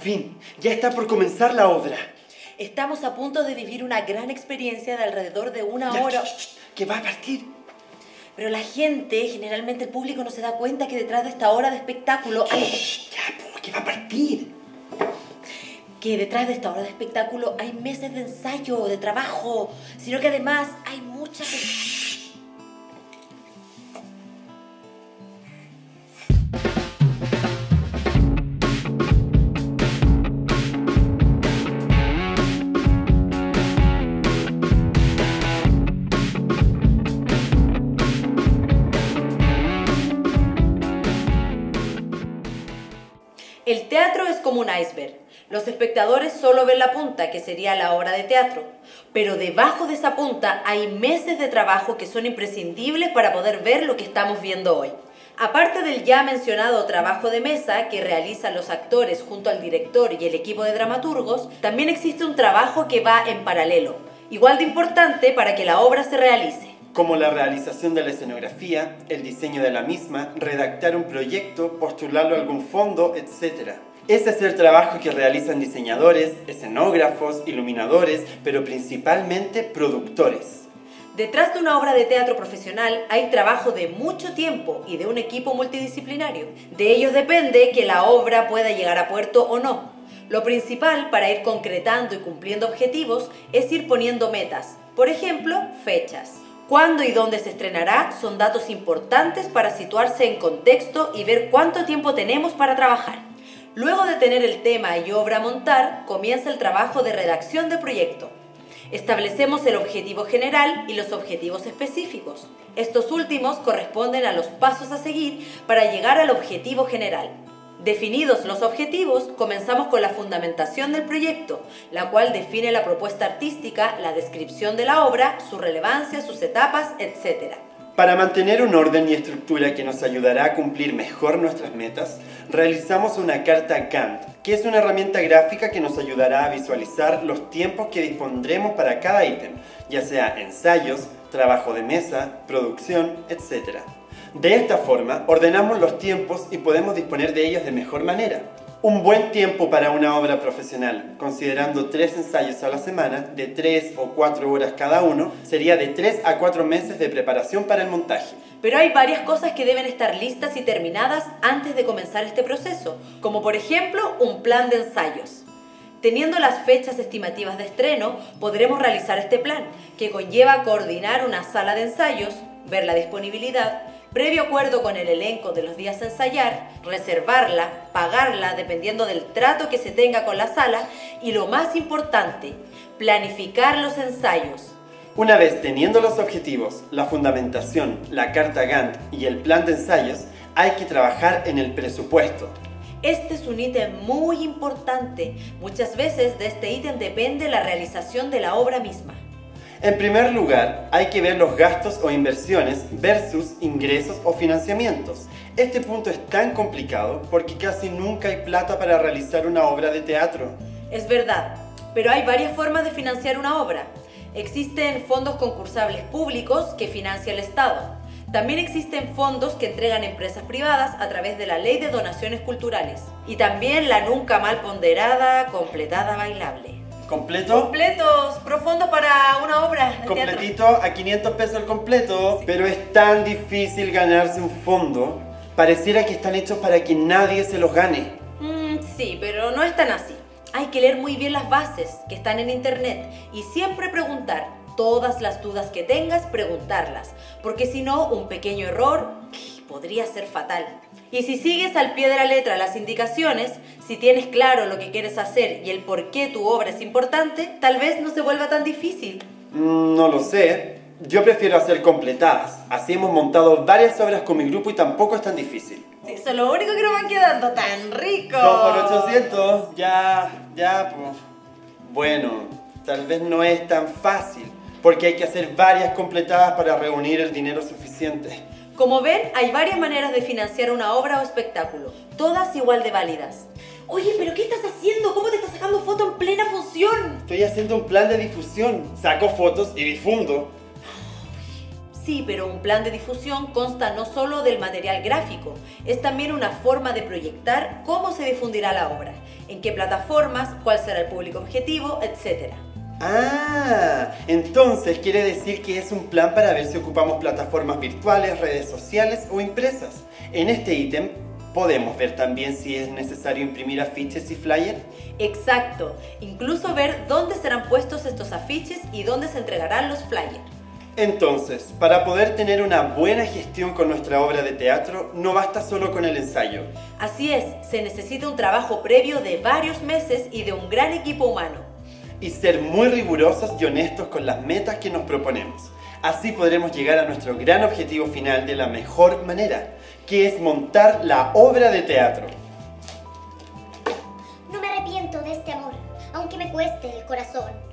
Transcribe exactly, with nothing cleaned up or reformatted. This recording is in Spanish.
fin, ya está por comenzar la obra. Estamos a punto de vivir una gran experiencia de alrededor de una Ya, hora. sh, sh, que va a partir. Pero la gente, generalmente el público, no se da cuenta que detrás de esta hora de espectáculo hay... Shh, ya, po, que va a partir. Que detrás de esta hora de espectáculo hay meses de ensayo, de trabajo, sino que además hay muchas... El teatro es como un iceberg. Los espectadores solo ven la punta, que sería la obra de teatro. Pero debajo de esa punta hay meses de trabajo que son imprescindibles para poder ver lo que estamos viendo hoy. Aparte del ya mencionado trabajo de mesa que realizan los actores junto al director y el equipo de dramaturgos, también existe un trabajo que va en paralelo, igual de importante para que la obra se realice. Como la realización de la escenografía, el diseño de la misma, redactar un proyecto, postularlo a algún fondo, etcétera. Ese es el trabajo que realizan diseñadores, escenógrafos, iluminadores, pero principalmente productores. Detrás de una obra de teatro profesional hay trabajo de mucho tiempo y de un equipo multidisciplinario. De ellos depende que la obra pueda llegar a puerto o no. Lo principal para ir concretando y cumpliendo objetivos es ir poniendo metas. Por ejemplo, fechas. Cuándo y dónde se estrenará son datos importantes para situarse en contexto y ver cuánto tiempo tenemos para trabajar. Luego de tener el tema y obra a montar, comienza el trabajo de redacción de proyecto. Establecemos el objetivo general y los objetivos específicos. Estos últimos corresponden a los pasos a seguir para llegar al objetivo general. Definidos los objetivos, comenzamos con la fundamentación del proyecto, la cual define la propuesta artística, la descripción de la obra, su relevancia, sus etapas, etcétera. Para mantener un orden y estructura que nos ayudará a cumplir mejor nuestras metas, realizamos una carta Gantt, que es una herramienta gráfica que nos ayudará a visualizar los tiempos que dispondremos para cada ítem, ya sea ensayos, trabajo de mesa, producción, etcétera. De esta forma, ordenamos los tiempos y podemos disponer de ellos de mejor manera. Un buen tiempo para una obra profesional, considerando tres ensayos a la semana, de tres o cuatro horas cada uno, sería de tres a cuatro meses de preparación para el montaje. Pero hay varias cosas que deben estar listas y terminadas antes de comenzar este proceso, como por ejemplo un plan de ensayos. Teniendo las fechas estimativas de estreno, podremos realizar este plan, que conlleva coordinar una sala de ensayos, ver la disponibilidad, previo acuerdo con el elenco de los días a ensayar, reservarla, pagarla dependiendo del trato que se tenga con la sala y lo más importante, planificar los ensayos. Una vez teniendo los objetivos, la fundamentación, la carta Gantt y el plan de ensayos, hay que trabajar en el presupuesto. Este es un ítem muy importante. Muchas veces de este ítem depende la realización de la obra misma. En primer lugar, hay que ver los gastos o inversiones versus ingresos o financiamientos. Este punto es tan complicado porque casi nunca hay plata para realizar una obra de teatro. Es verdad, pero hay varias formas de financiar una obra. Existen fondos concursables públicos que financia el Estado. También existen fondos que entregan empresas privadas a través de la Ley de Donaciones Culturales. Y también la nunca mal ponderada completada bailable. ¿Completo? Completos, profundos para una obra de Completito, teatro. a quinientos pesos el completo. Sí. Pero es tan difícil ganarse un fondo. Pareciera que están hechos para que nadie se los gane. Mm, sí, pero no es tan así. Hay que leer muy bien las bases que están en internet y siempre preguntar. Todas las dudas que tengas, preguntarlas. Porque si no, un pequeño error podría ser fatal. Y si sigues al pie de la letra las indicaciones, si tienes claro lo que quieres hacer y el por qué tu obra es importante, tal vez no se vuelva tan difícil. Mm, no lo sé. Yo prefiero hacer completadas. Así hemos montado varias obras con mi grupo y tampoco es tan difícil. Sí, eso es lo único que nos van quedando tan rico. dos por ochocientos. Ya, ya, pues. Bueno, tal vez no es tan fácil, porque hay que hacer varias completadas para reunir el dinero suficiente. Como ven, hay varias maneras de financiar una obra o espectáculo, todas igual de válidas. Oye, ¿pero qué estás haciendo? ¿Cómo te estás sacando foto en plena función? Estoy haciendo un plan de difusión. Saco fotos y difundo. Sí, pero un plan de difusión consta no solo del material gráfico, es también una forma de proyectar cómo se difundirá la obra. en qué plataformas, cuál será el público objetivo, etcétera. Ah, entonces quiere decir que es un plan para ver si ocupamos plataformas virtuales, redes sociales o impresas. En este ítem podemos ver también si es necesario imprimir afiches y flyers. Exacto, incluso ver dónde serán puestos estos afiches y dónde se entregarán los flyers. Entonces, para poder tener una buena gestión con nuestra obra de teatro, no basta solo con el ensayo. Así es, se necesita un trabajo previo de varios meses y de un gran equipo humano. Y ser muy rigurosos y honestos con las metas que nos proponemos. Así podremos llegar a nuestro gran objetivo final de la mejor manera, que es montar la obra de teatro. No me arrepiento de este amor, aunque me cueste el corazón.